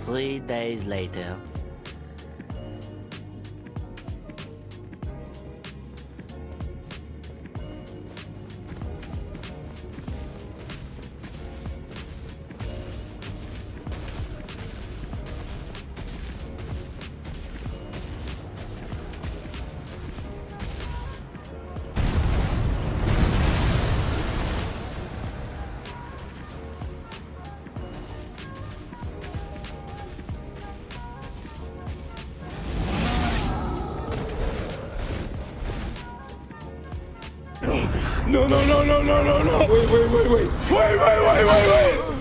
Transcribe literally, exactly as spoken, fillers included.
Three days later. No, no, no, no, no, no, no. Wait, wait, wait, wait. Wait, wait, wait, wait, wait.